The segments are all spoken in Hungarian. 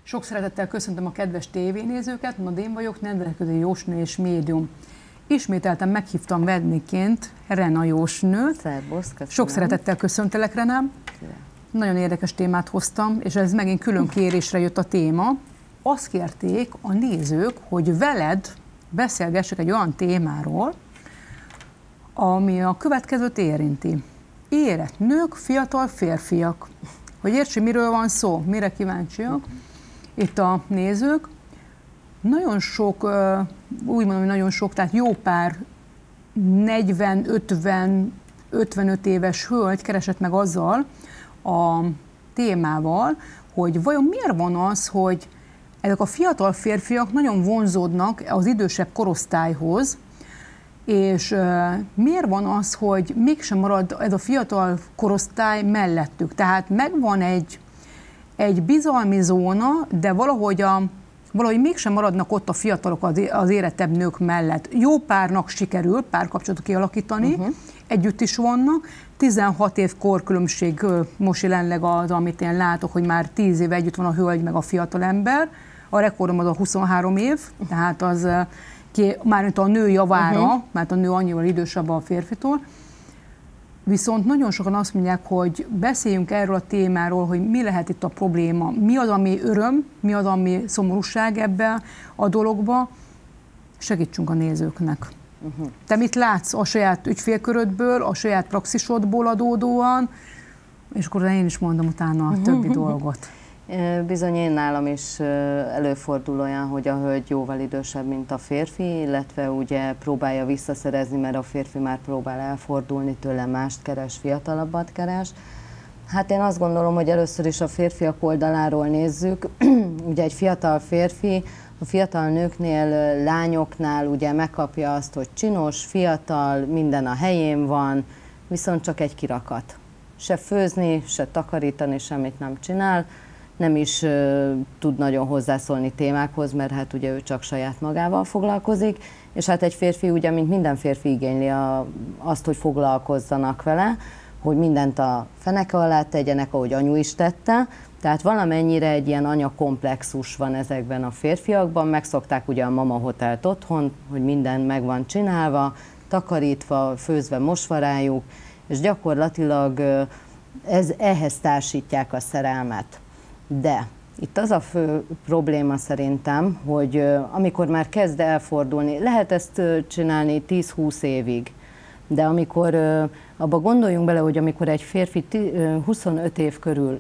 Sok szeretettel köszöntöm a kedves tévénézőket, Nadén vagyok, nemzetközi jósnő és médium. Ismételten meghívtam vendégként Rena jósnőt. Szerbusz, köszönöm. Sok szeretettel köszöntelek, Rena. Nagyon érdekes témát hoztam, és ez megint külön kérésre jött a téma. Azt kérték a nézők, hogy veled beszélgessek egy olyan témáról, ami a következőt érinti. Érett nők, fiatal férfiak. Hogy értsi, miről van szó, mire kíváncsiak itt a nézők. Nagyon sok, úgy mondom, hogy nagyon sok, tehát jó pár 40, 50, 55 éves hölgy keresett meg azzal a témával, hogy vajon miért van az, hogy ezek a fiatal férfiak nagyon vonzódnak az idősebb korosztályhoz, és miért van az, hogy mégsem marad ez a fiatal korosztály mellettük? Tehát megvan egy bizalmi zóna, de valahogy mégsem maradnak ott a fiatalok az érettebb nők mellett. Jó párnak sikerül párkapcsolatot kialakítani, együtt is vannak. 16 év korkülönbség most jelenleg az, amit én látok, hogy már 10 éve együtt van a hölgy meg a fiatalember. A rekordom az a 23 év, tehát az mármint a nő javára, mert a nő annyival idősebb a férfitól. Viszont nagyon sokan azt mondják, hogy beszéljünk erről a témáról, hogy mi lehet itt a probléma, mi az, ami öröm, mi az, ami szomorúság ebbe a dologba. Segítsünk a nézőknek. Te mit látsz a saját ügyfélkörödből, a saját praxisodból adódóan, és akkor én is mondom utána a többi dolgot. Bizony én nálam is előfordul olyan, hogy a hölgy jóval idősebb, mint a férfi, illetve ugye próbálja visszaszerezni, mert a férfi már próbál elfordulni tőle, mást keres, fiatalabbat keres. Hát én azt gondolom, hogy először is a férfiak oldaláról nézzük. Ugye egy fiatal férfi a fiatal nőknél, lányoknál ugye megkapja azt, hogy csinos, fiatal, minden a helyén van, viszont csak egy kirakat. Se főzni, se takarítani, semmit nem csinál. Nem is tud nagyon hozzászólni témákhoz, mert hát ugye ő csak saját magával foglalkozik, és hát egy férfi ugye, mint minden férfi igényli azt, hogy foglalkozzanak vele, hogy mindent a feneke alá tegyenek, ahogy anyu is tette, tehát valamennyire egy ilyen anyakomplexus van ezekben a férfiakban, megszokták ugye a mama hotelt otthon, hogy minden meg van csinálva, takarítva, főzve, mosva rájuk, és gyakorlatilag ehhez társítják a szerelmet. De itt az a fő probléma szerintem, hogy amikor már kezd elfordulni, lehet ezt csinálni 10-20 évig, de amikor abba gondoljunk bele, hogy amikor egy férfi 25 év körül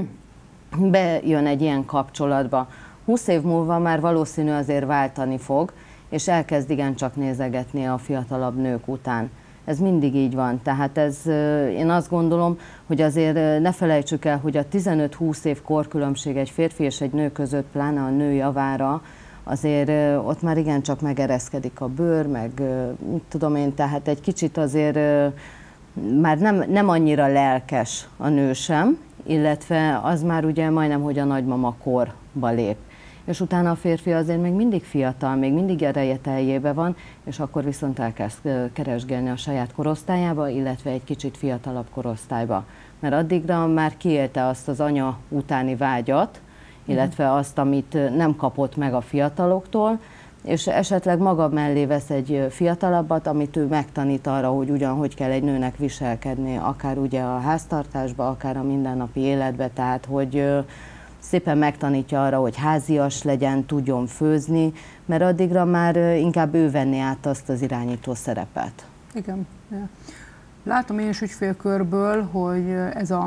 bejön egy ilyen kapcsolatba, 20 év múlva már valószínű azért váltani fog, és elkezd igencsak nézegetni a fiatalabb nők után. Ez mindig így van, tehát én azt gondolom, hogy azért ne felejtsük el, hogy a 15-20 év korkülönbség egy férfi és egy nő között, pláne a nő javára, azért ott már igencsak megereszkedik a bőr, meg tudom én, tehát egy kicsit azért már nem annyira lelkes a nő sem, illetve az már ugye majdnem, hogy a nagymama korba lép. És utána a férfi azért még mindig fiatal, még mindig ereje teljébe van, és akkor viszont elkezd keresgélni a saját korosztályába, illetve egy kicsit fiatalabb korosztályba. Mert addigra már kiélte azt az anya utáni vágyat, illetve azt, amit nem kapott meg a fiataloktól, és esetleg maga mellé vesz egy fiatalabbat, amit ő megtanít arra, hogy ugyanhogy kell egy nőnek viselkedni, akár ugye a háztartásba, akár a mindennapi életbe, tehát hogy szépen megtanítja arra, hogy házias legyen, tudjon főzni, mert addigra már inkább ő venni át azt az irányító szerepet. Igen. Látom én is ügyfélkörből, hogy ez a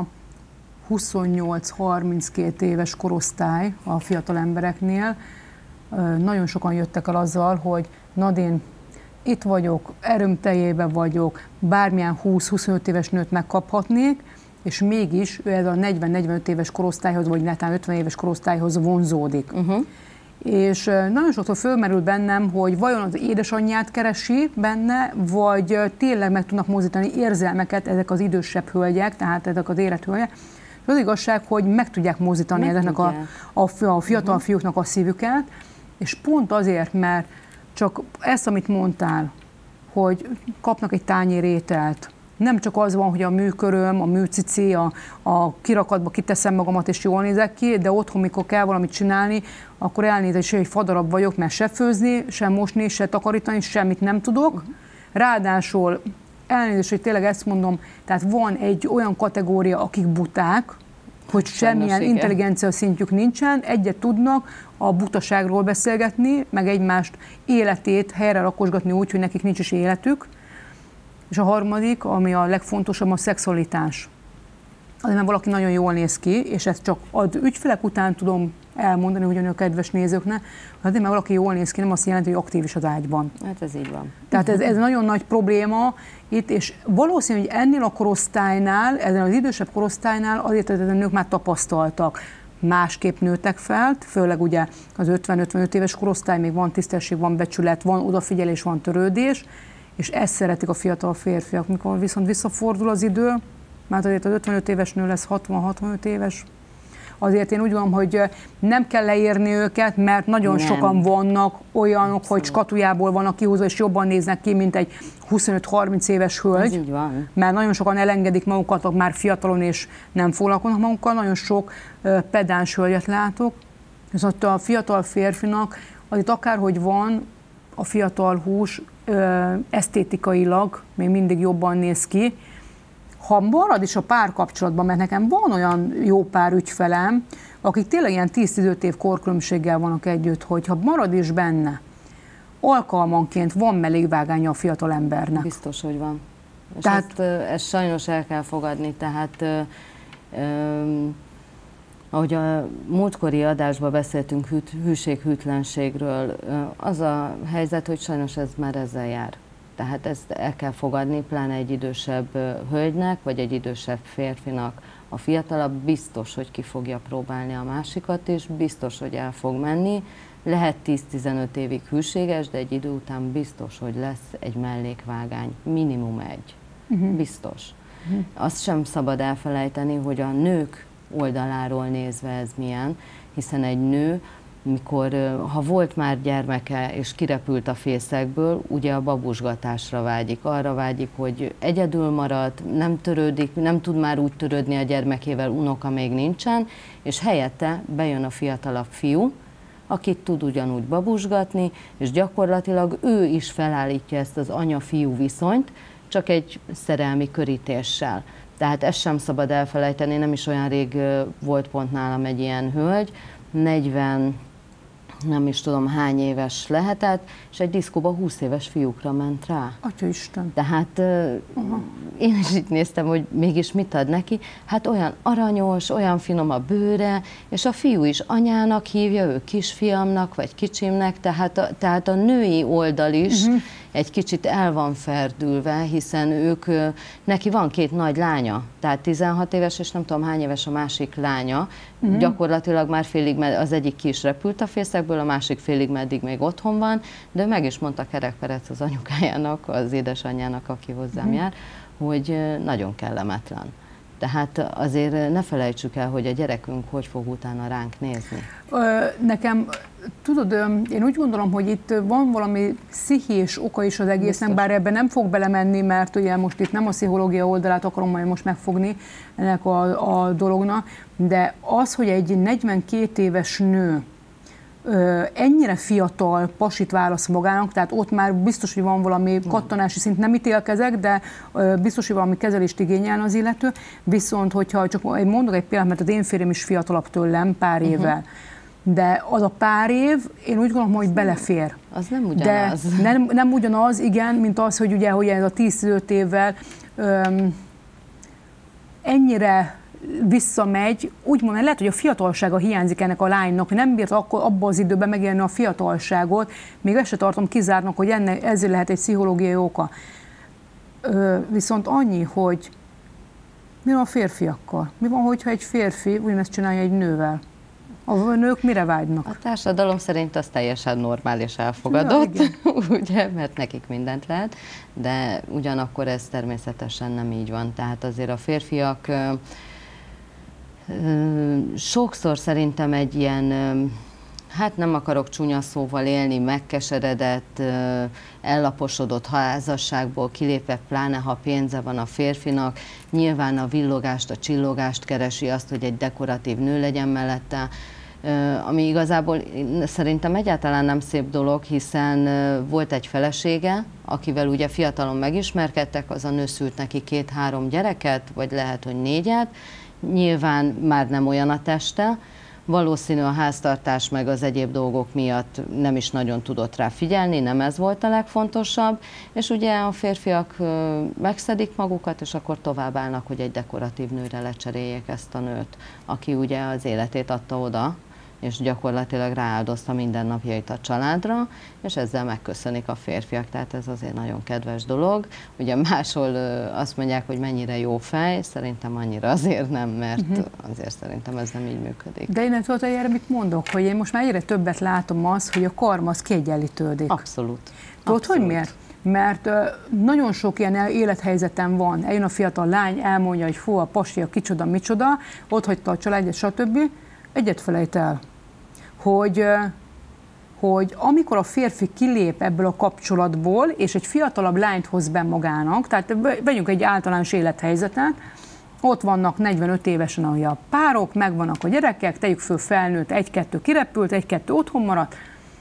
28-32 éves korosztály a fiatal embereknél, nagyon sokan jöttek el azzal, hogy Nadén, itt vagyok, erőm teljében vagyok, bármilyen 20-25 éves nőt megkaphatnék, és mégis ő ez a 40-45 éves korosztályhoz, vagy netán 50 éves korosztályhoz vonzódik. És nagyon sokszor fölmerül bennem, hogy vajon az édesanyját keresi benne, vagy tényleg meg tudnak mozdítani érzelmeket ezek az idősebb hölgyek, tehát ezek az érett hölgyek. És az igazság, hogy meg tudják mozdítani ezeknek a fiatal fiúknak a szívüket, és pont azért, mert csak ezt, amit mondtál, hogy kapnak egy tányér ételt, Nem csak az van, hogy a műköröm, a műcici, a kirakatba kiteszem magamat és jól nézek ki, de otthon, mikor kell valamit csinálni, akkor elnézést, hogy egy fadarab vagyok, mert se főzni, se mosni, se takarítani, semmit nem tudok. Ráadásul elnézést, hogy tényleg ezt mondom, tehát van egy olyan kategória, akik buták, hogy semmilyen intelligencia szintjük nincsen, egyet tudnak a butaságról beszélgetni, meg egymást életét helyre rakosgatni úgy, hogy nekik nincs is életük. És a harmadik, ami a legfontosabb, a szexualitás. Azért, mert valaki nagyon jól néz ki, és ezt csak az ügyfelek után tudom elmondani, hogy a kedves nézőknek, azért, mert valaki jól néz ki, nem azt jelenti, hogy aktív is az ágyban. Hát ez így van. Tehát ez nagyon nagy probléma itt, és valószínű, hogy ennél a korosztálynál, ezen az idősebb korosztálynál azért, hogy a nők már tapasztaltak, másképp nőtek fel, főleg ugye az 50-55 éves korosztály, még van tisztesség, van becsület, van odafigyelés, van törődés, és ezt szeretik a fiatal férfiak. Mikor viszont visszafordul az idő, mert azért az 55 éves nő lesz 60-65 éves, azért én úgy gondolom, hogy nem kell leírni őket, mert nagyon sokan vannak olyanok, abszolút, hogy skatujából vannak kihúzva, és jobban néznek ki, mint egy 25-30 éves hölgy. Ez így van. Mert nagyon sokan elengedik magukat már fiatalon, és nem foglalkoznak magukkal. Nagyon sok pedáns hölgyet látok. Viszont a fiatal férfinak azért akárhogy van, a fiatal hús esztétikailag még mindig jobban néz ki. Ha marad is a párkapcsolatban, mert nekem van olyan jó pár ügyfelem, akik tényleg ilyen 10-15 év korkülönbséggel vannak együtt, hogy ha marad is benne, alkalmanként van mellékvágánya a fiatal embernek. Biztos, hogy van. És tehát, ezt sajnos el kell fogadni, tehát ahogy a múltkori adásban beszéltünk hűség-hűtlenségről, az a helyzet, hogy sajnos ez már ezzel jár. Tehát ezt el kell fogadni, pláne egy idősebb hölgynek, vagy egy idősebb férfinak. A fiatalabb biztos, hogy ki fogja próbálni a másikat, és biztos, hogy el fog menni. Lehet 10-15 évig hűséges, de egy idő után biztos, hogy lesz egy mellékvágány. Minimum egy. Biztos. Azt sem szabad elfelejteni, hogy a nők oldaláról nézve ez milyen, hiszen egy nő, mikor, ha volt már gyermeke és kirepült a fészekből, ugye a babusgatásra vágyik, arra vágyik, hogy egyedül marad, nem törődik, nem tud már úgy törődni a gyermekével, unoka még nincsen, és helyette bejön a fiatalabb fiú, akit tud ugyanúgy babusgatni, és gyakorlatilag ő is felállítja ezt az anya-fiú viszonyt, csak egy szerelmi körítéssel. Tehát ezt sem szabad elfelejteni, nem is olyan rég volt pont nálam egy ilyen hölgy, 40, nem is tudom hány éves lehetett, és egy diszkóba 20 éves fiúkra ment rá. Atyaisten. Tehát én is így néztem, hogy mégis mit ad neki. Hát olyan aranyos, olyan finom a bőre, és a fiú is anyának hívja, ő kisfiamnak, vagy kicsimnek, tehát a női oldal is egy kicsit el van ferdülve, hiszen neki van 2 nagy lánya, tehát 16 éves, és nem tudom hány éves a másik lánya. Gyakorlatilag már félig, az egyik ki is repült a fészekből, a másik félig meddig még otthon van, de meg is mondta kerekperec az anyukájának, az édesanyjának, aki hozzám jár, hogy nagyon kellemetlen. Tehát azért ne felejtsük el, hogy a gyerekünk hogy fog utána ránk nézni. Nekem, tudod, én úgy gondolom, hogy itt van valami pszichés oka is az egésznek, bár ebben nem fog belemenni, mert ugye most itt nem a pszichológia oldalát akarom majd most megfogni ennek a dolognak, de az, hogy egy 42 éves nő ennyire fiatal pasit válasz magának, tehát ott már biztos, hogy van valami kattanási szint, nem ítélkezek, de biztos, hogy valami kezelést igényelne az illető, viszont hogyha csak mondok egy példát, mert az én férjem is fiatalabb tőlem pár évvel, de az a pár év, én úgy gondolom, hogy belefér. Az nem ugyanaz. De nem ugyanaz, igen, mint az, hogy ugye hogy ez a 10-15 évvel ennyire visszamegy, úgymond lehet, hogy a fiatalsága hiányzik ennek a lánynak, hogy nem bírt akkor abban az időben megélni a fiatalságot, még ezt se tartom kizárnak, hogy ezzel lehet egy pszichológiai oka. Viszont annyi, hogy mi van a férfiakkal? Mi van, hogyha egy férfi ugyanezt csinálja egy nővel? A nők mire vágynak? A társadalom szerint az teljesen normális, elfogadott, ugye, mert nekik mindent lehet, de ugyanakkor ez természetesen nem így van. Tehát azért a férfiak sokszor szerintem egy ilyen, hát nem akarok csúnya szóval élni, megkeseredett, ellaposodott házasságból kilépve, pláne ha pénze van a férfinak, nyilván a villogást, a csillogást keresi, azt, hogy egy dekoratív nő legyen mellette, ami igazából szerintem egyáltalán nem szép dolog, hiszen volt egy felesége, akivel ugye fiatalon megismerkedtek, az a nő szült neki 2-3 gyereket, vagy lehet, hogy 4-et, nyilván már nem olyan a teste, valószínű a háztartás meg az egyéb dolgok miatt nem is nagyon tudott rá figyelni, nem ez volt a legfontosabb, és ugye a férfiak megszedik magukat, és akkor továbbállnak, hogy egy dekoratív nőre lecseréljék ezt a nőt, aki ugye az életét adta oda, és gyakorlatilag rááldozta mindennapjait a családra, és ezzel megköszönik a férfiak, tehát ez azért nagyon kedves dolog. Ugye máshol azt mondják, hogy mennyire jó fej, szerintem annyira azért nem, mert azért szerintem ez nem így működik. De én tudod, hogy erre mit mondok, hogy én most már egyre többet látom azt, hogy a karma az kiegyenlítődik. Abszolút. Tudod, hogy miért? Mert nagyon sok ilyen élethelyzetem van, eljön a fiatal lány, elmondja, hogy fú, a pasi, kicsoda, micsoda, otthagyta a családját, stb. Egyet felejt el, hogy amikor a férfi kilép ebből a kapcsolatból, és egy fiatalabb lányt hoz be magának, tehát vegyünk egy általános élethelyzetet, ott vannak 45 évesen a párok, megvannak a gyerekek, tegyük föl felnőtt, 1-2 kirepült, 1-2 otthon maradt,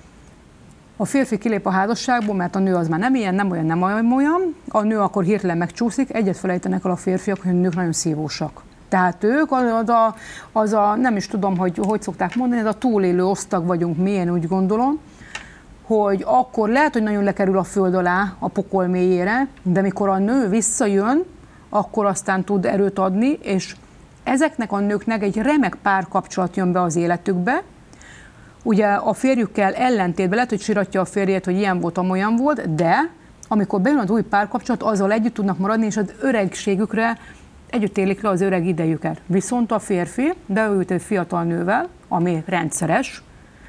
a férfi kilép a házasságból, mert a nő az már nem ilyen, nem olyan, a nő akkor hirtelen megcsúszik, egyet felejtenek el a férfiak, hogy a nők nagyon szívósak. Tehát ők nem is tudom, hogy szokták mondani, ez a túlélő osztag vagyunk mi, én úgy gondolom, hogy akkor lehet, hogy nagyon lekerül a föld alá, a pokol mélyére, de mikor a nő visszajön, akkor aztán tud erőt adni, és ezeknek a nőknek egy remek párkapcsolat jön be az életükbe. Ugye a férjükkel ellentétben lehet, hogy siratja a férjét, hogy ilyen volt, amolyan volt, de amikor bejön az új párkapcsolat, azzal együtt tudnak maradni, és az öregségükre együtt élik le az öreg idejüket. Viszont a férfi beült egy fiatal nővel, ami rendszeres,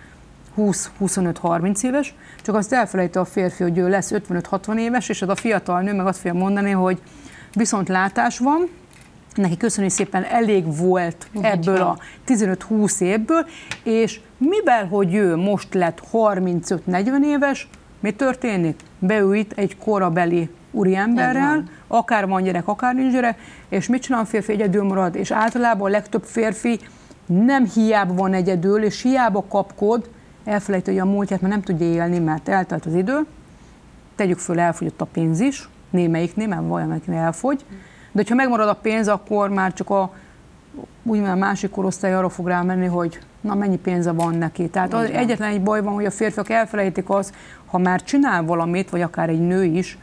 20-25-30 éves, csak azt elfelejti a férfi, hogy ő lesz 55-60 éves, és az a fiatal nő meg azt fogja mondani, hogy viszont látás van, neki köszönjük szépen elég volt ebből a 15-20 évből, és mivel, hogy ő most lett 35-40 éves, mi történik? Beült egy korabeli úriemberrel, akár van gyerek, akár nincs gyerek, és mit csinál a férfi? Egyedül marad, és általában a legtöbb férfi nem hiába van egyedül, és hiába kapkod, elfelejti a múltját, mert nem tudja élni, mert eltelt az idő, tegyük föl, elfogyott a pénz is, némelyiknél, mert valamelyiknél elfogy, de ha megmarad a pénz, akkor már csak a másik korosztály arra fog rámenni, hogy na mennyi pénze van neki. Tehát az egyetlen egy baj van, hogy a férfiak elfelejtik azt, ha már csinál valamit, vagy akár egy nő is,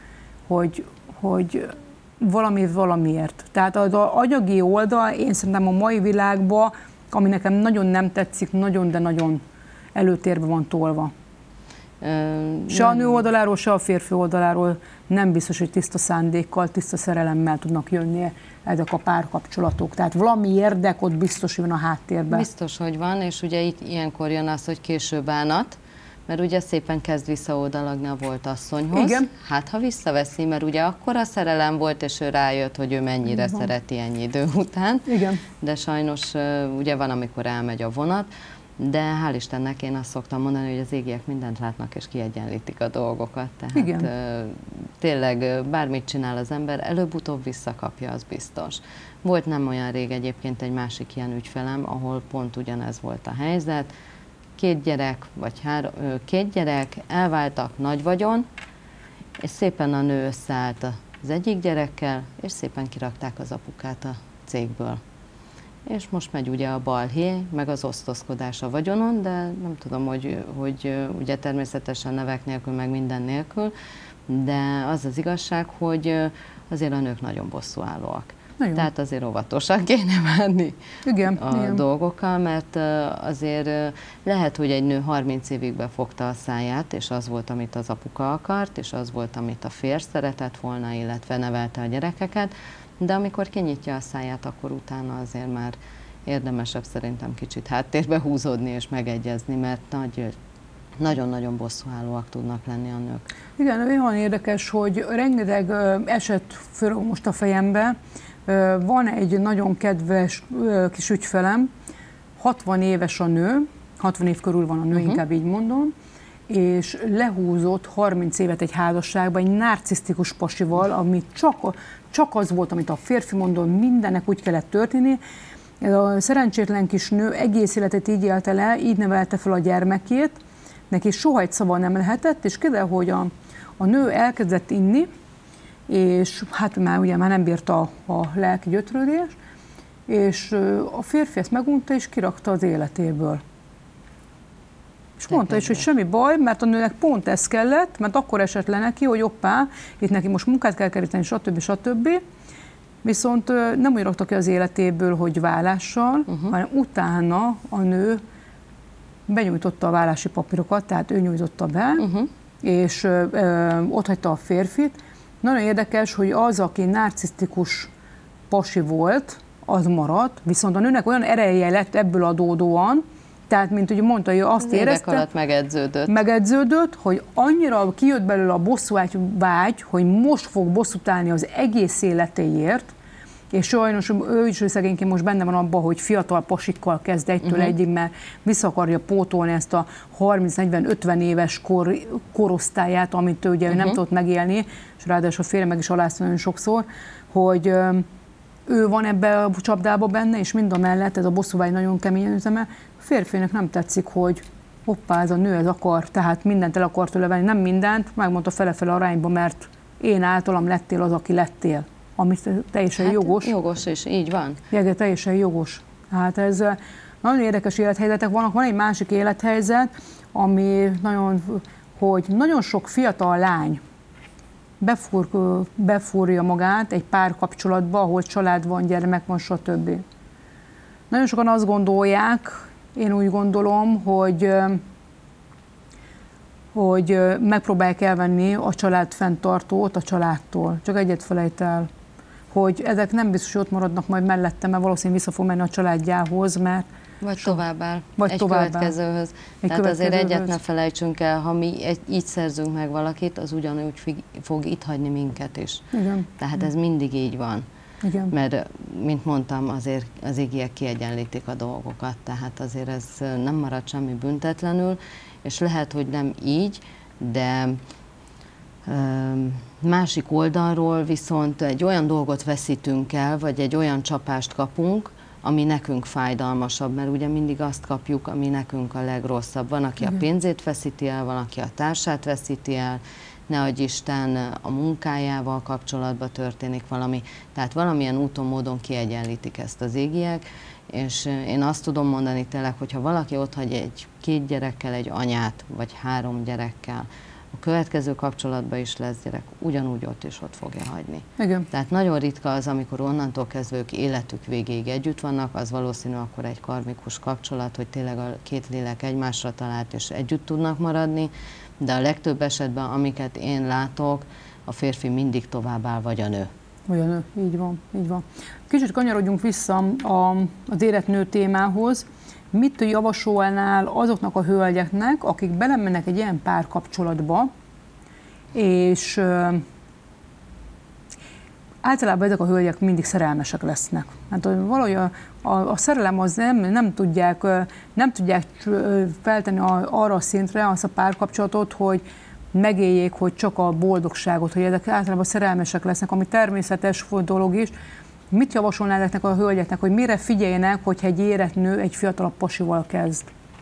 hogy valamiért. Tehát az anyagi oldal, én szerintem a mai világban, ami nekem nagyon nem tetszik, nagyon, de nagyon előtérbe van tolva. Se a nő oldaláról, se a férfi oldaláról nem biztos, hogy tiszta szándékkal, tiszta szerelemmel tudnak jönni ezek a párkapcsolatok. Tehát valami érdek ott biztos, hogy van a háttérben. Biztos, hogy van, és ugye itt ilyenkor jön az, hogy késő bánat, mert ugye szépen kezd visszaoldalagni a volt asszonyhoz. Igen. Hát, ha visszaveszi, mert ugye akkora szerelem volt, és ő rájött, hogy ő mennyire szereti ennyi idő után. Igen. De sajnos ugye van, amikor elmegy a vonat, de hál' Istennek én azt szoktam mondani, hogy az égiek mindent látnak, és kiegyenlítik a dolgokat. Tehát igen. Tényleg bármit csinál az ember, előbb-utóbb visszakapja, az biztos. Volt nem olyan rég egyébként egy másik ilyen ügyfelem, ahol pont ugyanez volt a helyzet. 2 gyerek, vagy 2 gyerek, elváltak, nagy vagyon, és szépen a nő összeállt az egyik gyerekkel, és szépen kirakták az apukát a cégből. És most megy ugye a balhé, meg az osztozkodás a vagyonon, de nem tudom, hogy ugye természetesen nevek nélkül, meg minden nélkül, de az az igazság, hogy azért a nők nagyon bosszúállóak. Tehát azért óvatosan kéne bánni a dolgokkal, mert azért lehet, hogy egy nő 30 évig befogta a száját, és az volt, amit az apuka akart, és az volt, amit a férj szeretett volna, illetve nevelte a gyerekeket, de amikor kinyitja a száját, akkor utána azért már érdemesebb szerintem kicsit háttérbe húzódni és megegyezni, mert nagyon-nagyon bosszúállóak tudnak lenni a nők. Igen, olyan érdekes, hogy rengeteg eset fölög most a fejembe. Van egy nagyon kedves kis ügyfelem, 60 éves a nő, 60 év körül van a nő, inkább így mondom, és lehúzott 30 évet egy házasságban egy narcisztikus pasival, ami csak az volt, amit a férfi mondott, mindennek úgy kellett történni. Ez a szerencsétlen kis nő egész életet így élte le, így nevelte fel a gyermekét, neki soha egy szava nem lehetett, és kiderül, hogy a nő elkezdett inni, és hát már nem bírta a lelki gyötrődés, és a férfi ezt megunta, és kirakta az életéből. És mondta is, hogy semmi baj, mert a nőnek pont ez kellett, mert akkor esett le neki, hogy hoppá, itt neki most munkát kell keríteni, stb. Viszont nem úgy rakta ki az életéből, hogy vállással, hanem utána a nő benyújtotta a vállási papírokat, tehát ő nyújtotta be, és ott hagyta a férfit. Nagyon érdekes, hogy az, aki narcisztikus pasi volt, az maradt, viszont a nőnek olyan ereje lett ebből adódóan, tehát, mint ugye mondta, hogy azt érezte, alatt megedződött, hogy annyira kijött belőle a bosszúvágy, hogy most fog bosszút állni az egész életéért, és sajnos ő is szegényként most benne van abban, hogy fiatal pasikkal kezd egytől egyig, mert vissza akarja pótolni ezt a 30-40-50 éves korosztályát, amit ő ugye nem tudott megélni, és ráadásul a férje meg is alázta nagyon sokszor, hogy ő van ebbe a csapdába benne, és mind a mellett ez a bosszúvágy nagyon keményen üzemel. A férfinek nem tetszik, hogy hoppá, ez a nő ez akar, tehát mindent el akar tőle venni, nem mindent, megmondta fele-fele arányba, mert én általam lettél az, aki lettél. Ami teljesen jogos. Jogos, és így van. Igen, teljesen jogos. Hát ez nagyon érdekes élethelyzetek vannak. Van egy másik élethelyzet, ami hogy nagyon sok fiatal lány befúrja magát egy párkapcsolatba, ahol család van, gyermek van, stb. Nagyon sokan azt gondolják, én úgy gondolom, hogy megpróbálják elvenni a család fenntartót a családtól. Csak egyet felejt el, hogy ezek nem biztos, hogy ott maradnak majd mellettem, mert valószínűleg vissza fog menni a családjához, mert vagy továbbáll, következőhöz. Tehát azért egyet ne felejtsünk el, ha mi így szerzünk meg valakit, az ugyanúgy fog itt hagyni minket is. Igen. Tehát ez mindig így van. Igen. Mert, mint mondtam, azért az égiek kiegyenlítik a dolgokat, tehát azért ez nem marad semmi büntetlenül, és lehet, hogy nem így, de másik oldalról viszont egy olyan dolgot veszítünk el, vagy egy olyan csapást kapunk, ami nekünk fájdalmasabb, mert ugye mindig azt kapjuk, ami nekünk a legrosszabb. Van, aki a pénzét veszíti el, van, aki a társát veszíti el, ne adj Isten, a munkájával kapcsolatban történik valami. Tehát valamilyen úton, módon kiegyenlítik ezt az égiek, és én azt tudom mondani tényleg, hogyha valaki otthagy 2 gyerekkel, egy anyát, vagy 3 gyerekkel, a következő kapcsolatban is lesz gyerek, ugyanúgy ott fogja hagyni. Igen. Tehát nagyon ritka az, amikor onnantól kezdve ők életük végéig együtt vannak, az valószínű akkor egy karmikus kapcsolat, hogy tényleg a 2 lélek egymásra talált és együtt tudnak maradni, de a legtöbb esetben, amiket én látok, a férfi mindig továbbáll, vagy a nő. Vagy a nő, így van, így van. Kicsit kanyarodjunk vissza az életnő témához. Mit javasolnál azoknak a hölgyeknek, akik belemennek egy ilyen párkapcsolatba, és általában ezek a hölgyek mindig szerelmesek lesznek. Hát valahogy a szerelem az nem tudják feltenni arra a szintre azt a párkapcsolatot, hogy megéljék, hogy csak a boldogságot, hogy ezek általában szerelmesek lesznek, ami természetes dolog is. Mit javasolnál ezeknek a hölgyeknek, hogy mire figyeljenek, hogyha egy érett nő egy fiatalabb pasival kezd?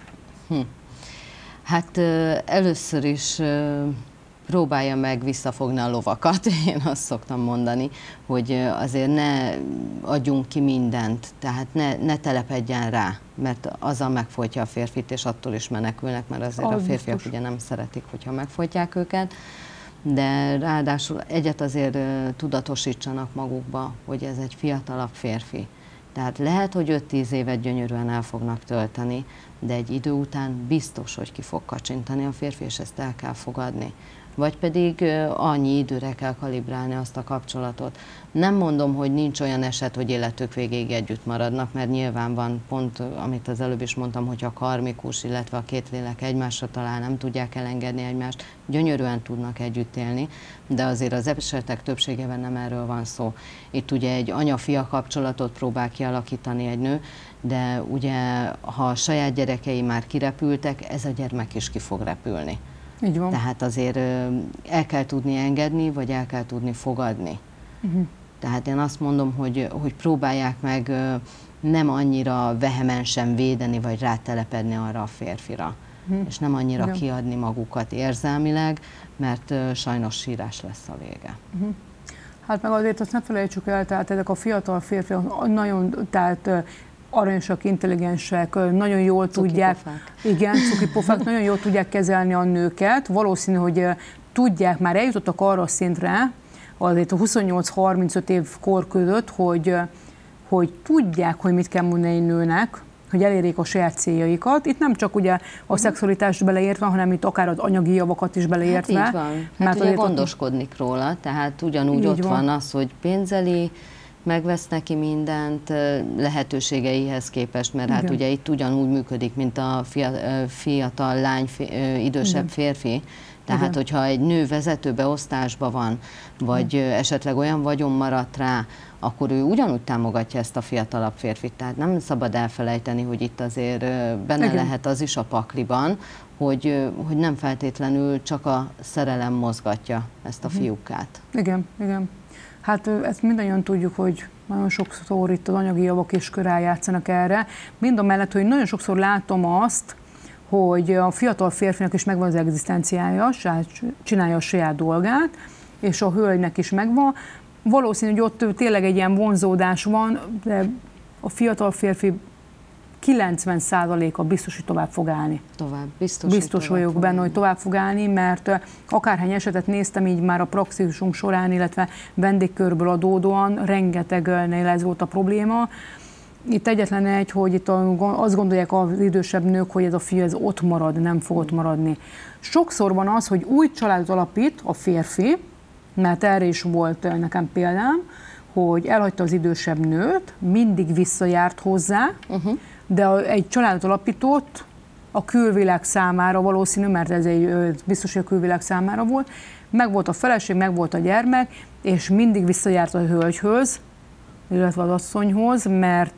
Hát először is próbálja meg visszafogni a lovakat, én azt szoktam mondani, hogy azért ne adjunk ki mindent, tehát ne telepedjen rá, mert azzal megfojtja a férfit, és attól is menekülnek, mert azért a férfiak ugye nem szeretik, hogyha megfojtják őket, de ráadásul egyet azért tudatosítsanak magukba, hogy ez egy fiatalabb férfi. Tehát lehet, hogy 5-10 évet gyönyörűen el fognak tölteni, de egy idő után biztos, hogy ki fog kacsintani a férfi, és ezt el kell fogadni. vagy pedig annyi időre kell kalibrálni azt a kapcsolatot. Nem mondom, hogy nincs olyan eset, hogy életük végéig együtt maradnak, mert nyilván van pont, amit az előbb is mondtam, hogy a karmikus, illetve a két lélek egymásra talál, nem tudják elengedni egymást, gyönyörűen tudnak együtt élni, de azért az esetek többségében nem erről van szó. Itt ugye egy anya-fia kapcsolatot próbál kialakítani egy nő, de ugye ha a saját gyerekei már kirepültek, ez a gyermek is ki fog repülni. Így van. Tehát azért el kell tudni engedni, vagy el kell tudni fogadni. Tehát én azt mondom, hogy próbálják meg nem annyira vehemensen védeni, vagy rátelepedni arra a férfira. És nem annyira kiadni magukat érzelmileg, mert sajnos sírás lesz a vége. Hát meg azért azt ne felejtsük el, tehát ezek a fiatal férfiak nagyon, tehát aranyosak, intelligensek, nagyon jól tudják, igen, cukipofák, nagyon jól tudják kezelni a nőket. Valószínű, hogy tudják, már eljutottak arra a szintre, azért a 28-35 év kor között, hogy tudják, hogy mit kell mondani egy nőnek, hogy elérjék a saját céljaikat. Itt nem csak ugye a szexualitást beleértve, hanem itt akár az anyagi javakat is beleértve. Hát így van. Hát ugye gondoskodnik róla, tehát ugyanúgy ott van az, hogy pénzeli, megvesz neki mindent lehetőségeihez képest, mert hát ugye itt ugyanúgy működik, mint a fiatal lány, idősebb férfi. Tehát, hogyha egy nő vezetőbeosztásban van, vagy esetleg olyan vagyon maradt rá, akkor ő ugyanúgy támogatja ezt a fiatalabb férfit. Tehát nem szabad elfelejteni, hogy itt azért benne lehet az is a pakliban, hogy nem feltétlenül csak a szerelem mozgatja ezt a fiúkát. Igen, igen. Hát ezt mindannyian tudjuk, hogy nagyon sokszor itt az anyagi javak is körül játszanak erre. Mindamellett, hogy nagyon sokszor látom azt, hogy a fiatal férfinak is megvan az egzisztenciája, csinálja a saját dolgát, és a hölgynek is megvan. Valószínű, hogy ott tényleg egy ilyen vonzódás van, de a fiatal férfi 90%-a biztos, hogy tovább fog állni. Biztos vagyok benne, hogy tovább fog állni, mert akárhány esetet néztem így már a praxisunk során, illetve vendégkörből adódóan, rengetegnél ez volt a probléma. Itt egyetlen egy, hogy itt azt gondolják az idősebb nők, hogy ez a fiú ez ott marad, nem fog ott maradni. Sokszor van az, hogy új családot alapít a férfi, mert erre is volt nekem példám, hogy elhagyta az idősebb nőt, mindig visszajárt hozzá, de egy családot alapított a külvilág számára valószínű, mert ez biztos, hogy a külvilág számára volt, meg volt a feleség, meg volt a gyermek, és mindig visszajárt a hölgyhöz, illetve az asszonyhoz, mert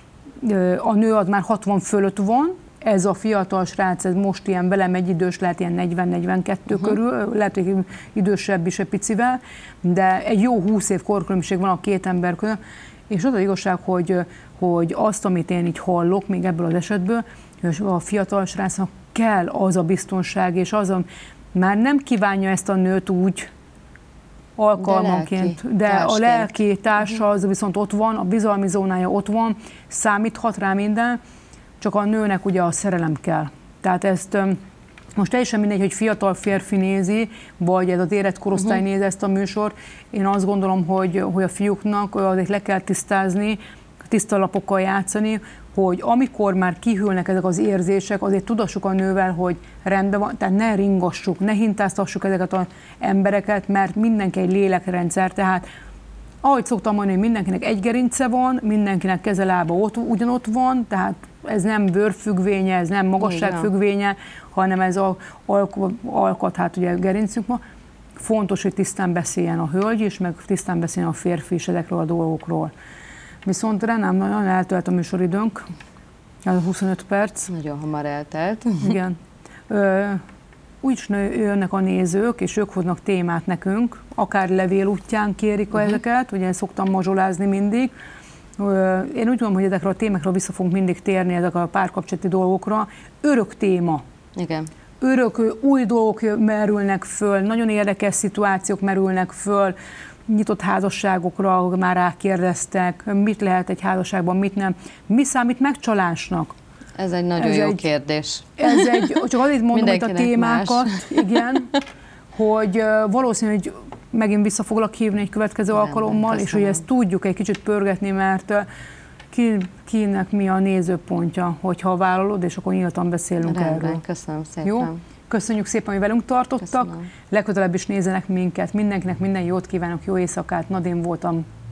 a nő az már 60 fölött van, ez a fiatal srác, ez most ilyen velem egy idős, lehet ilyen 40-42 körül, lehet, hogy idősebb is egy picivel, de egy jó 20 év korkülönbség van a két ember között, és az az igazság, hogy azt, amit én így hallok még ebből az esetből, hogy a fiatal srácnak kell az a biztonság, és azon már nem kívánja ezt a nőt úgy alkalmanként, de a lelki társa az viszont ott van, a bizalmi zónája ott van, számíthat rá minden, csak a nőnek ugye a szerelem kell. Tehát ezt most teljesen mindegy, hogy fiatal férfi nézi, vagy ez az érett korosztály nézi ezt a műsort. Én azt gondolom, hogy a fiúknak azért le kell tisztázni, tiszta lapokkal játszani, hogy amikor már kihűlnek ezek az érzések, azért tudassuk a nővel, hogy rendben van, tehát ne ringassuk, ne hintáztassuk ezeket az embereket, mert mindenki egy lélekrendszer, tehát ahogy szoktam mondani, mindenkinek egy gerince van, mindenkinek kezelába ugyanott van, tehát ez nem bőrfüggvénye, ez nem magasságfüggvénye, hanem ez az alkat, hát ugye gerincünk ma. Fontos, hogy tisztán beszéljen a hölgy is, meg tisztán beszéljen a férfi is ezekről a dolgokról. Viszont Renám, nagyon eltelt a műsoridőnk, ez 25 perc. Nagyon hamar eltelt. Igen. Úgyis jönnek a nézők, és ők hoznak témát nekünk, akár levél útján kérik ezeket, ugye szoktam mazsolázni mindig. Én úgy gondolom, hogy ezekről a témákról vissza fogunk mindig térni, ezek a párkapcsolati dolgokra. Örök téma. Igen. Örök új dolgok merülnek föl, nagyon érdekes szituációk merülnek föl, nyitott házasságokra, ahol már rákérdeztek, mit lehet egy házasságban, mit nem. Mi számít megcsalásnak? Ez egy nagyon jó kérdés. Csak azért mondom, hogy a témákat, igen, hogy valószínű, hogy megint vissza foglak hívni egy következő alkalommal, és hogy ezt tudjuk egy kicsit pörgetni, mert kinek mi a nézőpontja, hogyha vállalod, és akkor nyíltan beszélünk erről. Köszönöm szépen. Jó? Köszönjük szépen, hogy velünk tartottak. Köszönöm. Legközelebb is nézzenek minket. Mindenkinek minden jót kívánok, jó éjszakát. Nadén voltam.